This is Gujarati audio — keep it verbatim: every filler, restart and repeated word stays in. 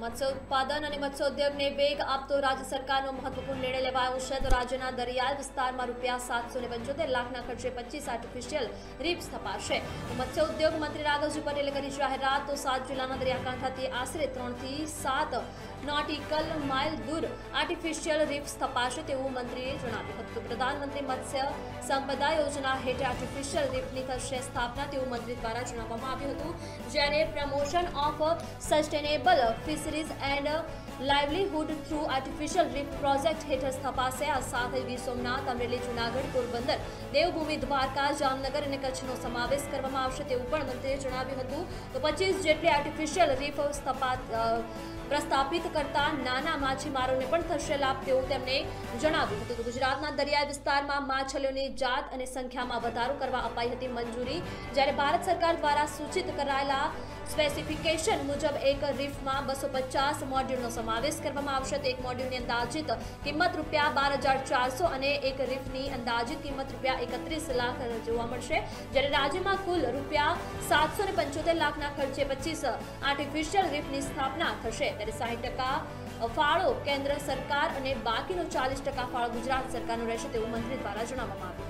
મત્સ્ય ઉત્પાદન અને મત્સ્યોદ્યોગને વેગ આપતો રાજ્ય સરકારનો મહત્વપૂર્ણ નિર્ણય લેવાયો છે તો રાજ્યના દરિયાઈ વિસ્તારમાં રૂપિયા સાતસો ને પંચોતેર લાખના ખર્ચે પચીસ આર્ટિફિશિયલ રીફ સ્થપાશે। મત્સ્ય ઉદ્યોગ મંત્રી રાઘવજી પટેલે કરી જાહેરાત તો સાત જિલ્લાના દરિયાકાંઠાથી આશરે ત્રણ થી સાત નોટિકલ માઇલ દૂર આર્ટિફિશિયલ રીફ સ્થપાશે તેવું મંત્રીએ જણાવ્યું હતું। પ્રધાનમંત્રી મત્સ્ય સંપદા યોજના હેઠળ આર્ટિફિશિયલ રીફની થશે સ્થાપના તેવું મંત્રી દ્વારા જણાવવામાં આવ્યું હતું, જેને promotion of sustainable fisheries and livelihood through artificial reef project હેઠળ સ્થપાશે। આ સાથે ગીર સોમનાથ, અમરેલી, જૂનાગઢ, પોરબંદર, દેવભૂમિ, દ્વારકા, જામનગર અને કચ્છનો સમાવેશ કરવામાં આવશે તેવું પણ મંત્રીએ જણાવ્યું હતું। તો પચીસ જેટલી આર્ટિફિશિયલ રીફ સ્થપાત પ્રસ્થાપિત કરતા નાના માછીમારોને પણ થશે લાભ તેવું તેમણે જણાવ્યું હતું। તો ગુજરાતના દરિયાઈ વિસ્તારમાં માછલીઓની જાત અને સંખ્યામાં વધારો કરવા અપાઈ હતી મંજૂરી, જ્યારે ભારત સરકાર દ્વારા સૂચિત કરાયેલા સ્પેસિફિકેશન મુજબ એક રીફમાં બસો પચાસ મોડ્યુલનો સમાવેશ કરવામાં આવશે। તો એક મોડ્યુલની અંદાજિત કિંમત રૂપિયા બાર હજાર ચારસો અને એક રીફની અંદાજિત કિંમત રૂપિયા એકત્રીસ લાખ જોવા મળશે, જ્યારે રાજ્યમાં કુલ રૂપિયા સાતસો ને પંચોતેર લાખના ખર્ચે પચીસ આર્ટિફિશિયલ રીફની સ્થાપના થશે। ત્યારે સાહીઠ ટકા ફાળો કેન્દ્ર સરકાર અને બાકીનો ચાલીસ ટકા ફાળો ગુજરાત સરકારનો રહેશે તેવું મંત્રી દ્વારા જણાવવામાં આવ્યું।